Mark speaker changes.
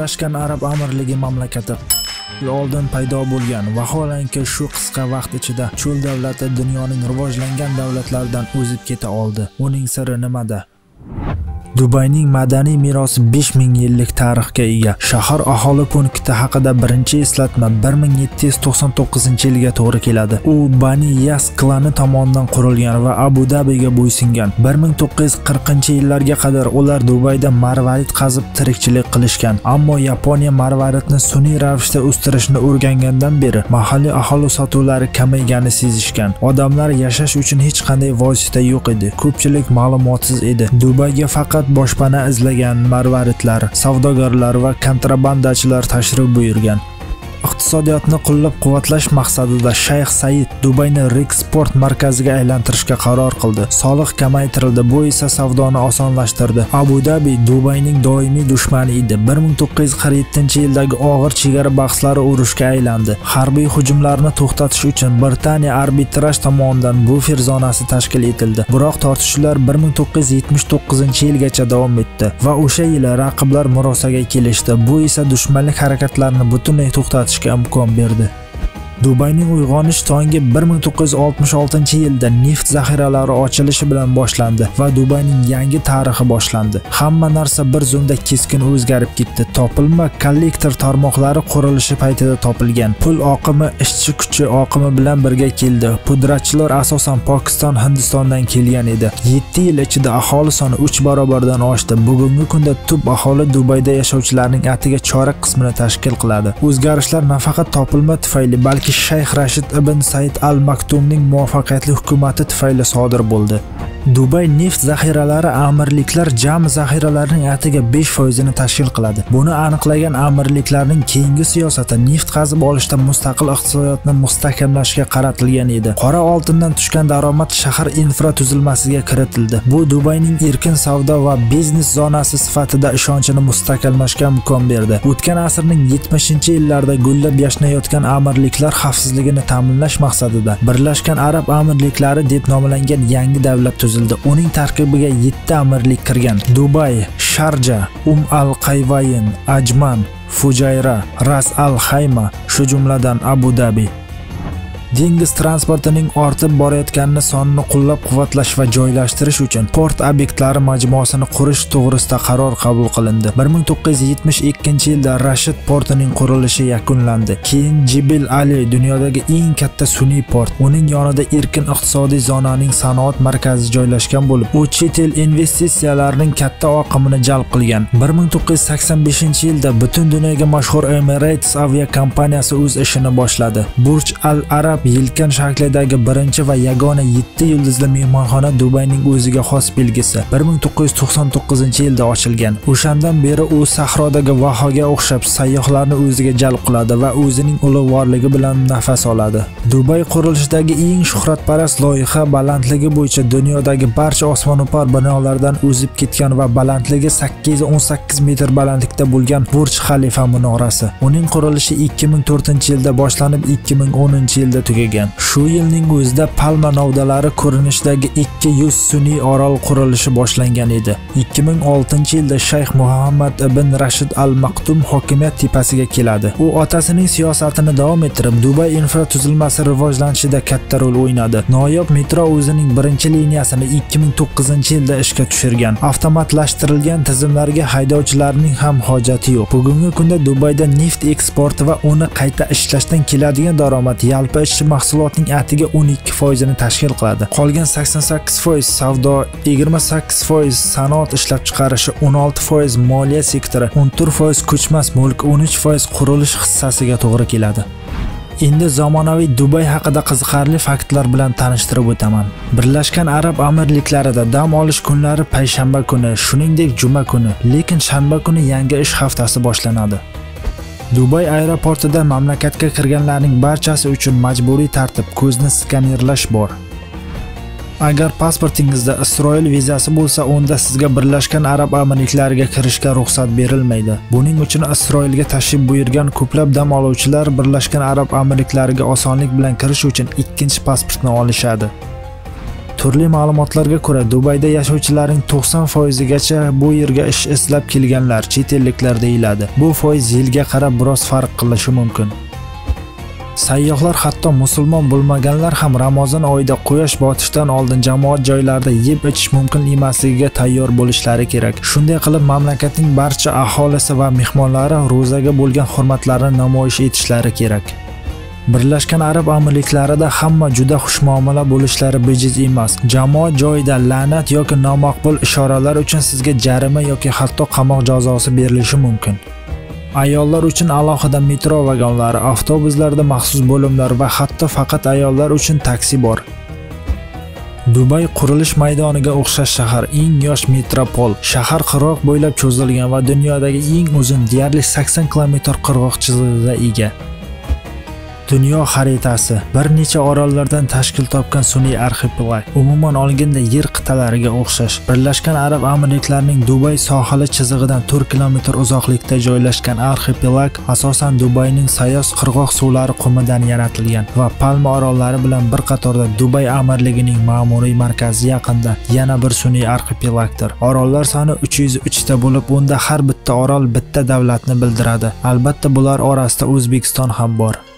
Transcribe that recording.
Speaker 1: Birlashgan Arab Amirligi mamlakati oldin paydo bo'lgan. Vaholanki shu qisqa vaqt ichida cho'l davlati dunyoning rivojlangan davlatlaridan o'zib keta oldi. Uning siri nimada? Dubayning madaniy merosi 5000 yillik tarixga ega. Shahar aholi punkti haqida birinchi eslatma 1799-yilga to'g'ri keladi. U Bani Yas klani tomonidan qurilgan va Abu Dabiga bo'ysungan. 1940-yillarga qadar ular Dubayda marvarid qazib tirikchilik qilishgan. Ammo Yaponiya marvaridni sun'iy ravishda o'stirishni o'rgangandan beri mahalliy aholi sotuvlari kamaygani sezishgan. Odamlar yashash uchun hech qanday vosita yo'q edi. Ko'pchilik ma'lumotsiz edi. Dubayga faqat boshpana izlagan marvaridlar, savdogarlar va kontrabandachilar tashrif buyurgan. Iqtisodiyotni qo'llab-quvvatlash maqsadida Shayx Said Dubayni Reksport markaziga aylantirishga qaror qildi. Soliq kamaytirildi, bu esa savdoni osonlashtirdi. Abu Dabi Dubayning doimiy dushmani edi. 1947-yildagi og'ir chegara bahslari urushga aylandi. Harbiy hujumlarni to'xtatish uchun Britaniya arbitraj tomonidan bufer zonasi tashkil etildi. Biroq tortishuvlar 1979-yilgacha davom etdi va o'sha yili raqiblar murosaga kelishdi. Bu esa dushmanlik harakatlarini butunlay to'xtatdi imkon berdi. Dubayning uyg'onish tongi 1966-yilda neft zaxiralari ochilishi bilan boshlandi va Dubayning yangi tarixi boshlandi. Hamma narsa bir zumda keskin o'zgarib ketdi. Topilma kollektor tarmoqlari qurilishi paytida topilgan. Pul oqimi ishchi kuchi oqimi bilan birga keldi. Pudratchilar asosan Pokiston, Hindistondan kelgan edi. 7 yil ichida aholi soni 3 barobardan oshdi. Bugungi kunda tub aholi Dubayda yashovchilarning atiga chorak qismini tashkil qiladi. O'zgarishlar nafaqat topilma tufayli, balki Shayx Rashid ibn Said al-Maktumning muvaffaqiyatli hukumati tufayli sodir bo'ldi. Dubay neft zaxiralari amirliklar jami zaxiralarining atiga 5% ni tashkil qiladi. Buni aniqlagan amirliklarning keyingi siyosati neft qazib olishda mustaqil iqtisodiyotni mustahkamlashga qaratilgan edi. Qora oltindan tushgan daromad shahar infratuzilmasiga kiritildi. Bu Dubayning erkin savdo va biznes zonasi sifatida ishonchini mustahkamlashga imkon berdi. O'tgan asrning 70-yillarida gullab yashnayotgan amirliklar xavfsizligini ta'minlash maqsadida Birlashgan Arab Amirliklari deb nomlangan yangi davlat tuzildi. Uning tarkibiga 7 amirlik kirgan. Dubay, Sharja, al-Qayvayn, Ajman, Fujayra, Ras al-Xayma, shu jumladan Abu Dabi. Dengiz transportining ortib borayotganini sonini qo'llab-quvvatlash va joylashtirish uchun port obyektlari majmuasini qurish to'g'risida qaror qabul qilindi. 1972-yilda Rashid portining qurilishi yakunlandi. Keyin Jibil Ali dunyodagi eng katta sun'iy port. Uning yonida erkin iqtisodiy zonaning sanoat markazi joylashgan bo'lib, u chet el investitsiyalarining katta oqimini jalb qilgan. 1985-yilda butun dunyoga mashhur Emirates aviakompaniyasi o'z ishini boshladi. Burj Al Arab yelkan shaklidagi birinchi va yagona 7 yulduzli mehmonxona Dubayning o'ziga xos belgisi. 1999-yilda ochilgan. O'shandan beri u sahrodagi Vahoga o'xshab sayyohlarni o'ziga jalb qiladi va o'zining ulug'vorligi bilan nafas oladi. Dubay qurilishidagi eng shuhratparast loyiha balandligi bo'yicha dunyodagi barcha osmono'par binolardan o'zib ketgan va balandligi 818 metr balandlikda bo'lgan Burj Khalifa minorasi. Uning qurilishi 2004-yilda boshlanib 2010-yilda tugagan. Shu yilning o'zida palma novdalari ko'rinishidagi 200 sun'iy orol qurilishi boshlangan edi. 2006-yilda Shayx Muhammad ibn Rashid al-Maktum hokimiyat tepasiga keladi. U otasining siyosatini davom ettirib, Dubay infratuzilmasi rivojlanishida katta rol o'ynadi. Noyob metro o'zining birinchi liniyasini 2009-yilda ishga tushirgan. Avtomatlashtirilgan tizimlarga haydovchilarning ham hojati yo'q. Bugungi kunda Dubayda neft eksporti va uni qayta ishlashdan keladigan daromad yalpi ishchi mahsulotning atiga 12% ni tashkil qiladi. Qolgan 88% savdo, 28% sanoat ishlab chiqarishi, 16% moliya sektori, 14% ko'chmas mulk, 13% qurilish hissasiga to'g'ri keladi. Endi zamonaviy Dubay haqida qiziqarli faktlar bilan tanishtirib o'taman. Birlashgan Arab Amirliklarida dam olish kunlari payshanba kuni, shuningdek juma kuni, lekin shanba kuni yangi ish haftasi boshlanadi. Dubay aeroportida mamlakatga kirganlarning barchasi uchun majburiy tartib, ko'zni skanerlash bor. Agar pasportingizda Isroil vizasi bo'lsa, unda sizga Birlashgan Arab Amirliklariga kirishga ruxsat berilmaydi. Buning uchun Isroilga tashrif buyurgan ko'plab dam oluvchilar Birlashgan Arab Amirliklariga osonlik bilan kirish uchun ikkinchi pasportni olishadi. Turli ma'lumotlarga ko'ra, Dubayda yashovchilarning 90% gacha bu yerga ish izlab kelganlar chet elliklar deyiladi. Bu foiz yilga qarab biroz farq qilishi mumkin. Sayyohlar hatto musulmon bo'lmaganlar ham Ramazon oyida quyosh botishdan oldin jamoat joylarida yeb-ichish mumkin emasligiga tayyor bo'lishlari kerak. Shunday qilib mamlakatning barcha aholisi va mehmonlari ro'zaga bo'lgan hurmatlarini namoyish etishlari kerak. Birlashgan Arab Amirliklarida hamma juda xushmuomala bo'lishlari bejiz emas. Jamoat joyida la'nat yoki nomaqbul ishoralar uchun sizga jarima yoki hatto qamoq jazosi berilishi mumkin. Ayollar uchun alohida metro vagonlari, avtobuslarda maxsus bo'limlar va hatto faqat ayollar uchun taksi bor. Dubay qurilish maydoniga o'xshash shahar, eng yosh metropol. Shahar qirg'oq bo'ylab cho'zilgan va dunyodagi eng uzun, deyarli 80 km qirg'oq chizig'iga ega. Dunyo xaritasi bir necha orollardan tashkil topgan sun'iy arxipelag. Umuman olganda yer qit'alariga o'xshash. Birlashgan Arab Amirliklarining Dubay sohili chizig'idan 4 km uzoqlikda joylashgan arxipelag asosan Dubayning sayoz qirg'oq suvlari qumidan yaratilgan va Palma orollari bilan bir qatorda Dubay amirligining ma'muriy markazi yaqinda yana bir sun'iy arxipelagdir. Orollar soni 303 ta bo'lib, unda har bitta orol bitta davlatni bildiradi. Albatta bular orasida O'zbekiston ham bor.